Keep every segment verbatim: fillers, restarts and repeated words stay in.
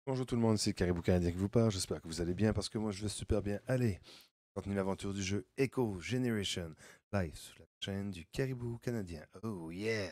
Bonjour tout le monde, c'est Caribou Canadien qui vous parle. J'espère que vous allez bien parce que moi je vais super bien. Allez, continue l'aventure du jeu Echo Generation live sur la chaîne du Caribou Canadien. Oh yeah!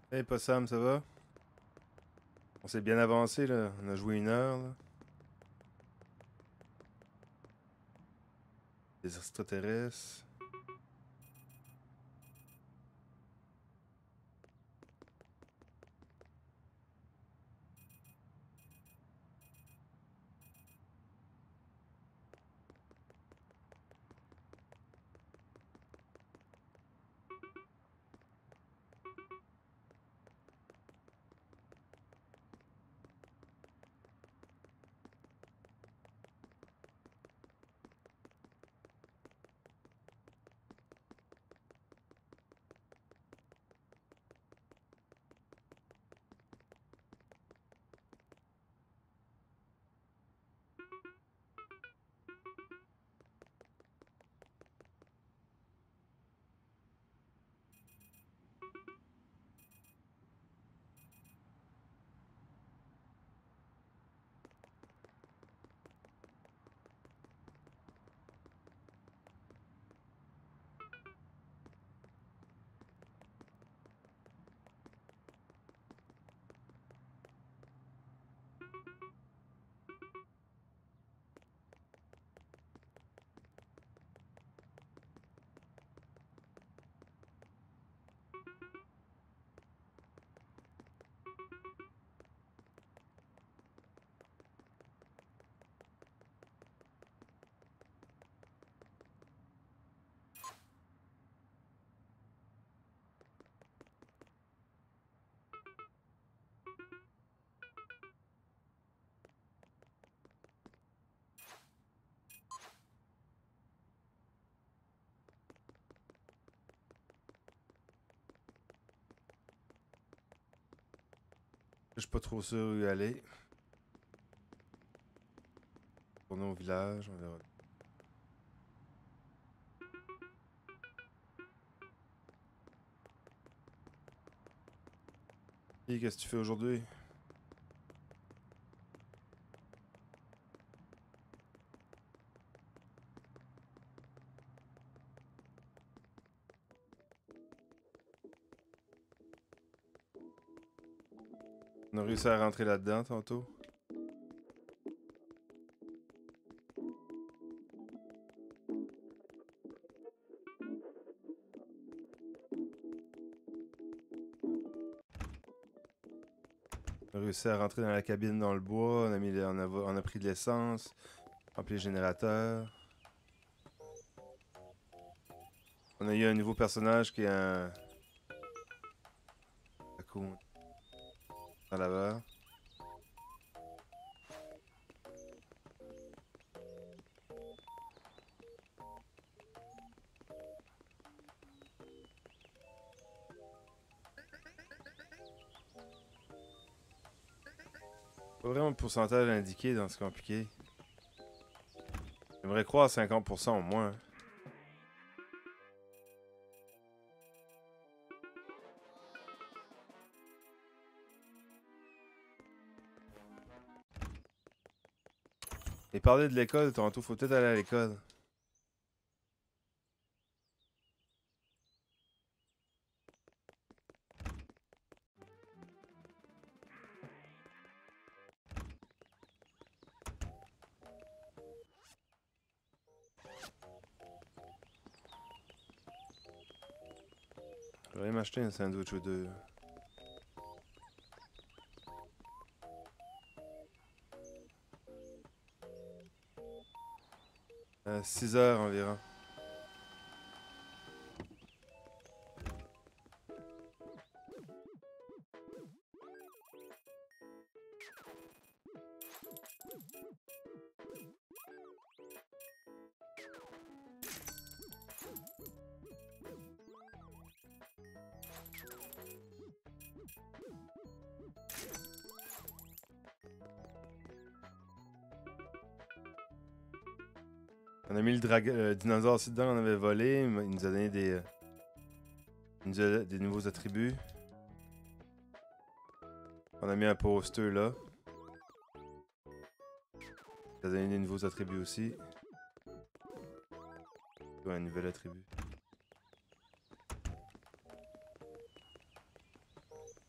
Hey Possum, ça va? On s'est bien avancé là. On a joué une heure là. Des extraterrestres. Je suis pas trop sûr où y aller. Retourner au village, on verra. Et qu'est-ce que tu fais aujourd'hui? On a réussi à rentrer là-dedans tantôt. On a réussi à rentrer dans la cabine dans le bois. On a, mis, on a, on a pris de l'essence. Rempli le générateur. On a eu un nouveau personnage qui est un... Raccoon. Dans laveur. Pas vraiment de pourcentage indiqué dans ce compliqué. J'aimerais croire cinquante pour cent au moins. Et parler de l'école tantôt, faut peut-être aller à l'école. Je vais aller m'acheter un sandwich ou deux. À six heures environ. On a mis le drague- euh, dinosaure aussi dedans, on avait volé. Il nous a donné des, euh, il nous a des nouveaux attributs. On a mis un poster là. Il a donné des nouveaux attributs aussi. Ouais, un nouvel attribut.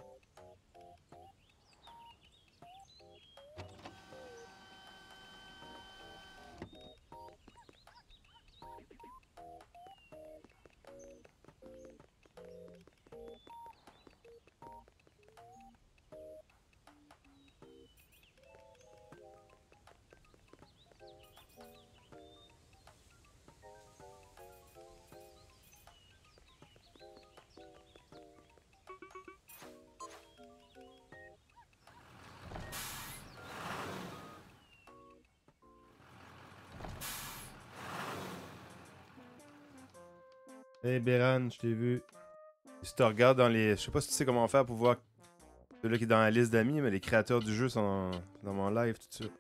Hey Béran, je t'ai vu. Si tu regardes dans les. Je sais pas si tu sais comment faire pour voir celui qui est dans la liste d'amis, mais les créateurs du jeu sont dans mon live tout de suite.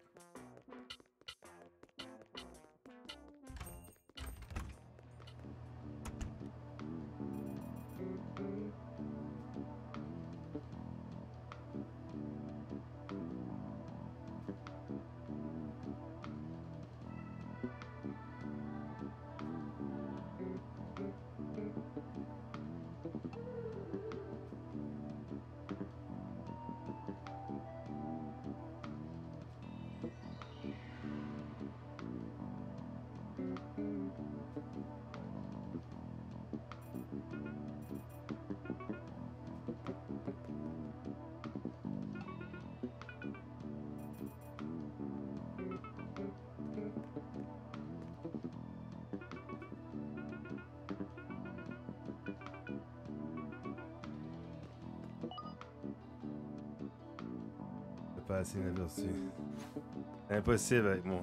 C'est pas assez inaperçu. Impossible avec moi.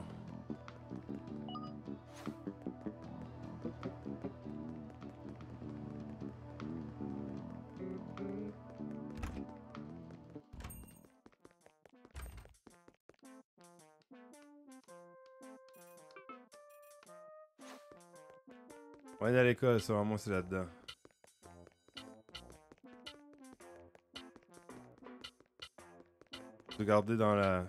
On va aller à l'école, ça, moi c'est là-dedans. Regardez dans la.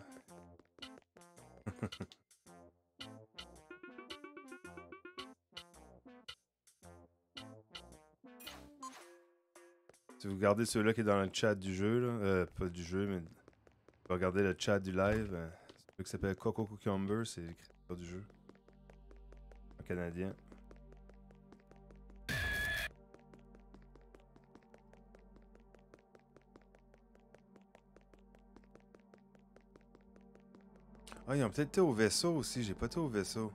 Si vous regardez celui-là qui est dans le chat du jeu, là, euh, pas du jeu, mais vous regardez le chat du live, euh, celui qui s'appelle Coco Cucumber, c'est le créateur du jeu. Un Canadien. Ah, ils ont peut-être été au vaisseau aussi, j'ai pas été au vaisseau.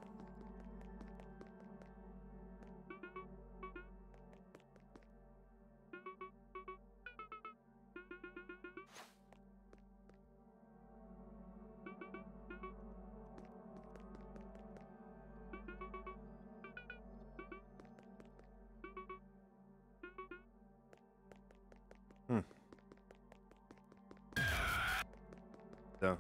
Hmm. Attends.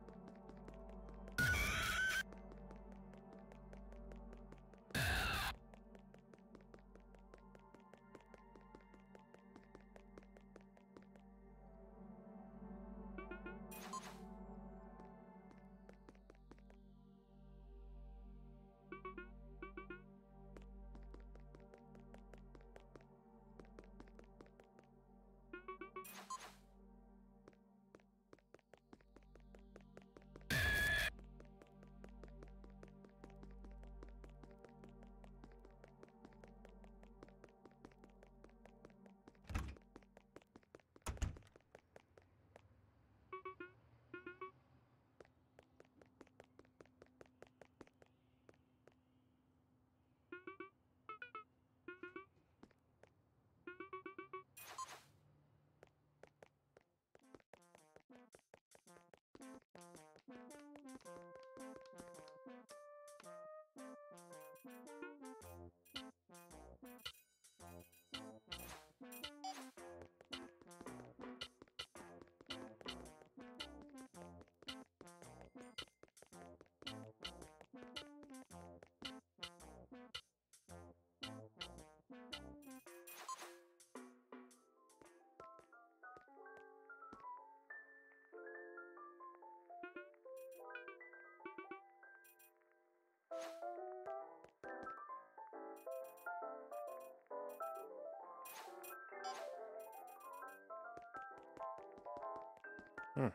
Hmm.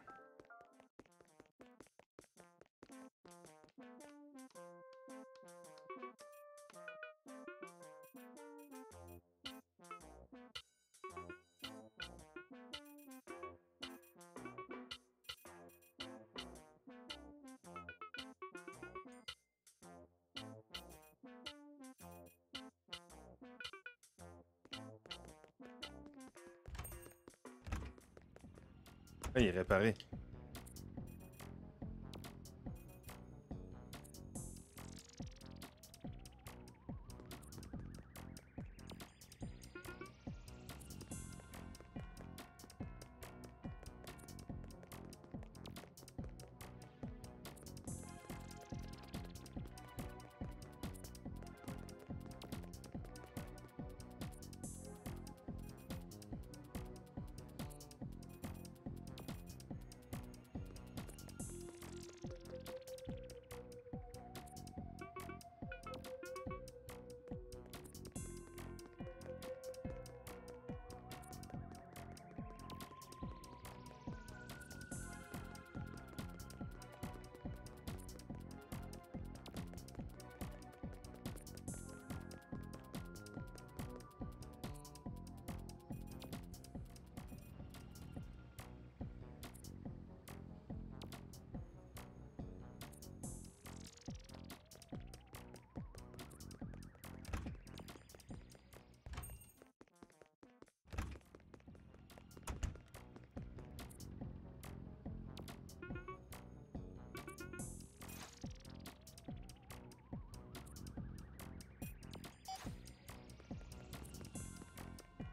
Ah, il est réparé.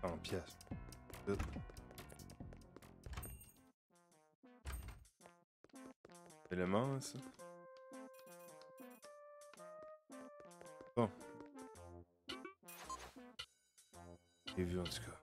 en pièces. Tout. Élément, ça. Bon. J'ai vu en tout cas.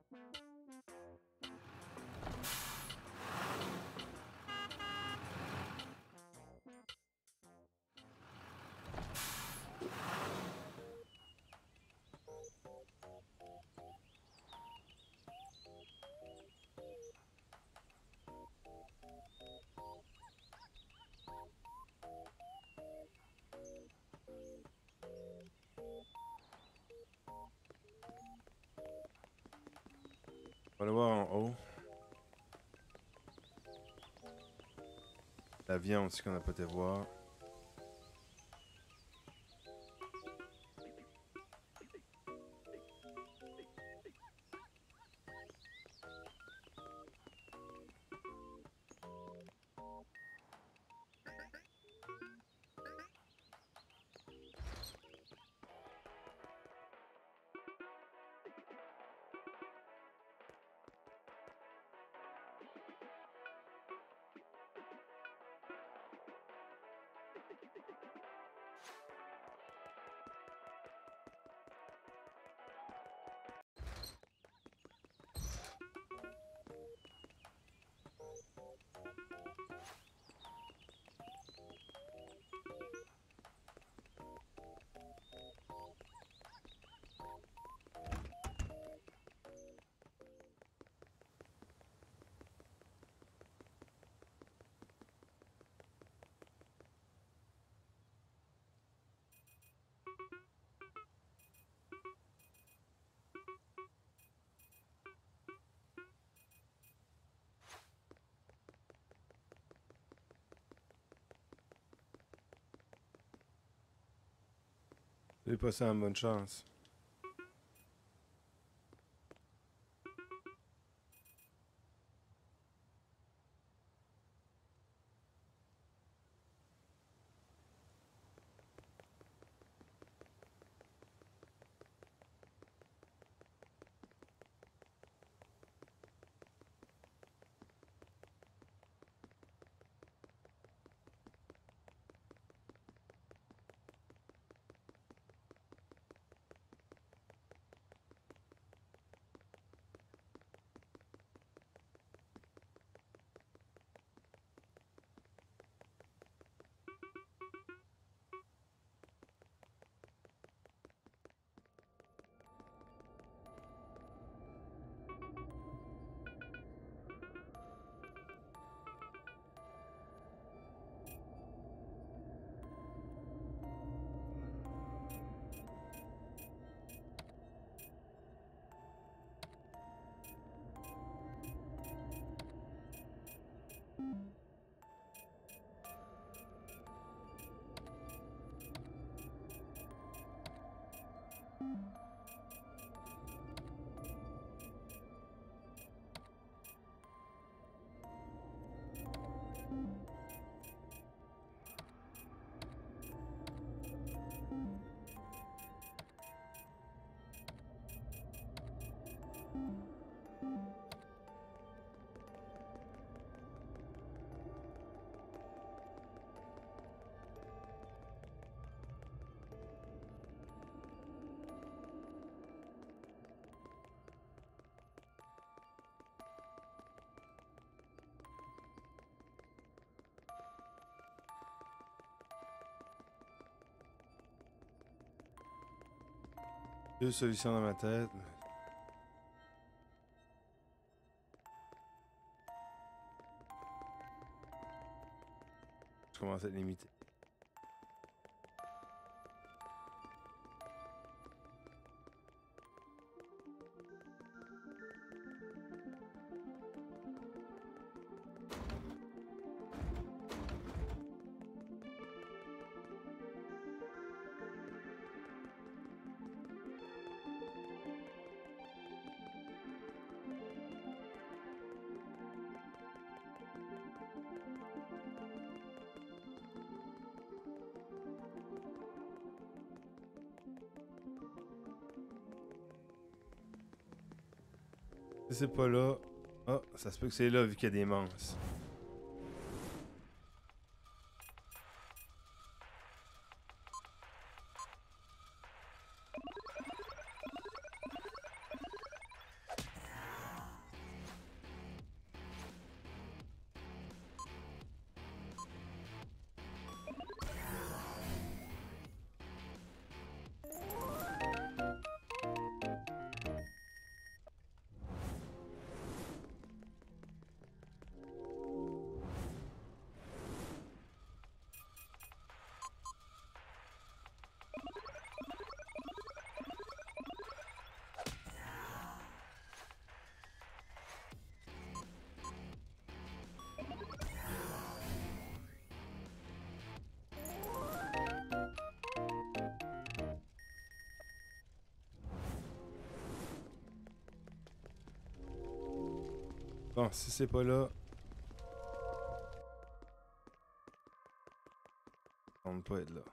On va le voir en haut. La viande aussi qu'on n'a pas été voir. J'ai passé une bonne chance. Deux solutions dans ma tête. Je commence à être limité. Si c'est pas là... Ah, ça se peut que c'est là vu qu'il y a des manches. Bon, si c'est pas là... On ne peut être là.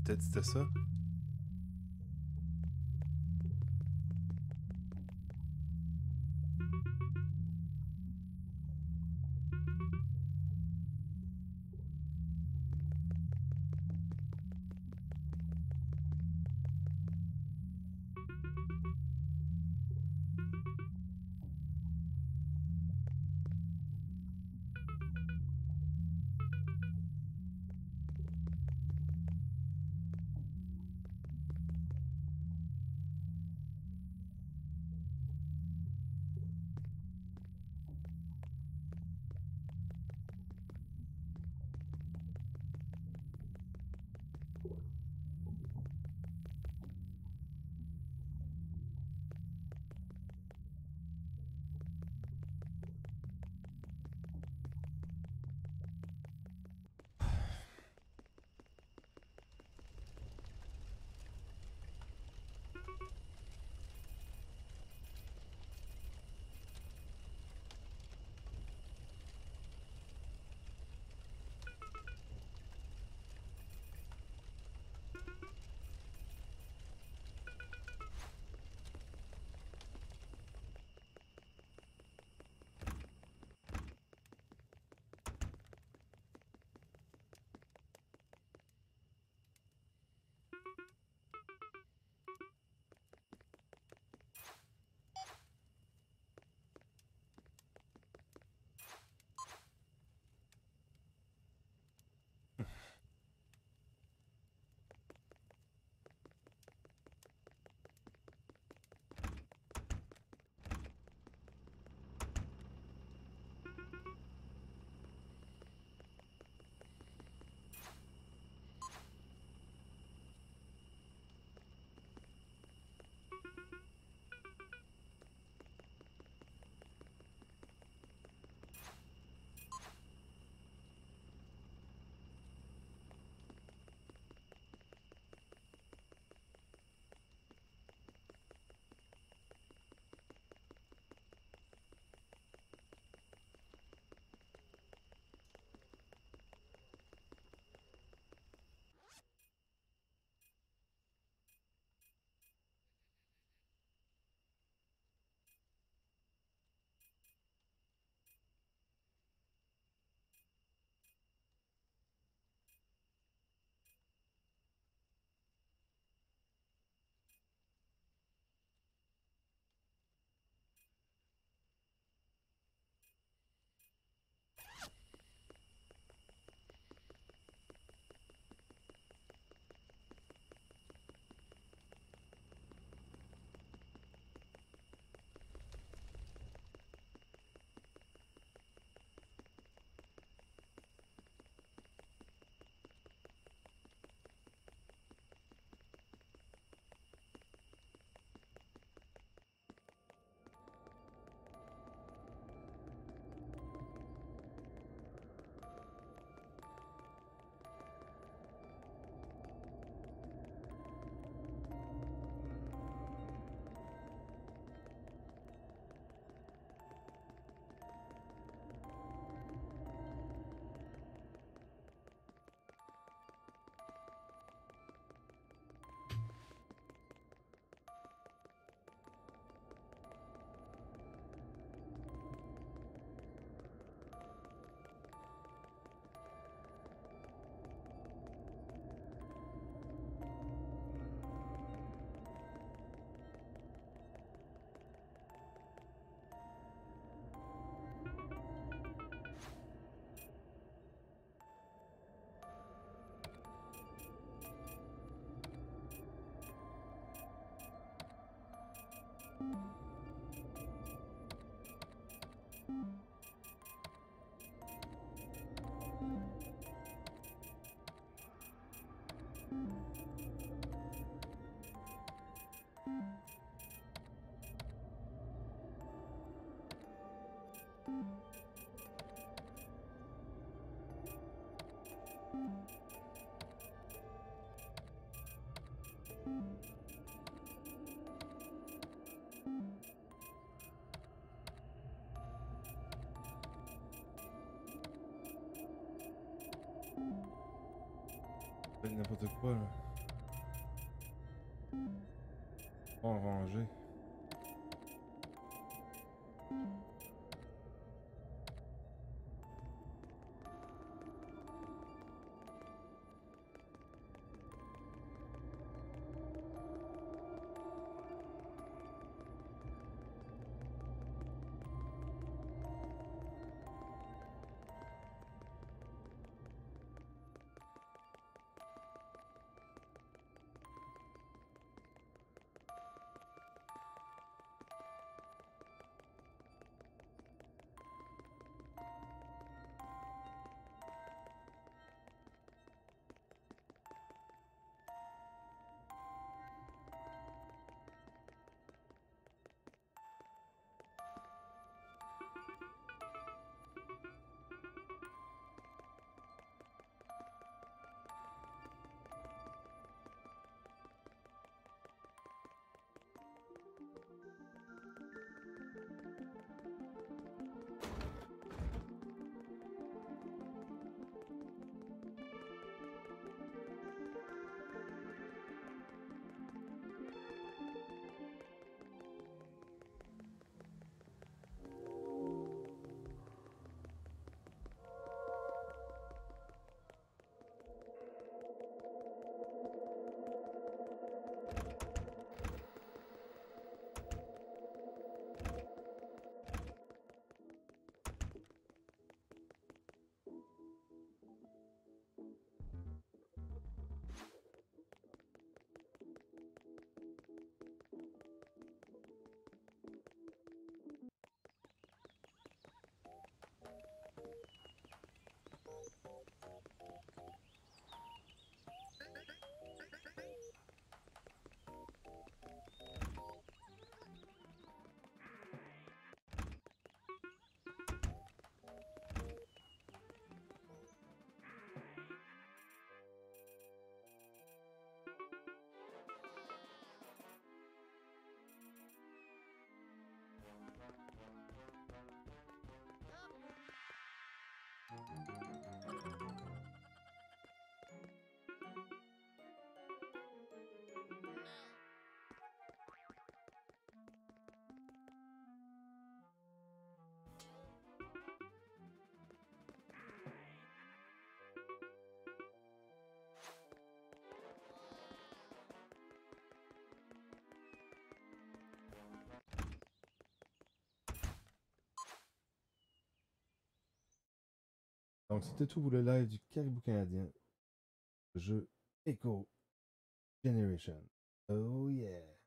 peut-être c'était ça. N'importe quoi là. En rangée. Donc, c'était tout pour le live du Caribou canadien. Le jeu Echo Generation. Oh yeah!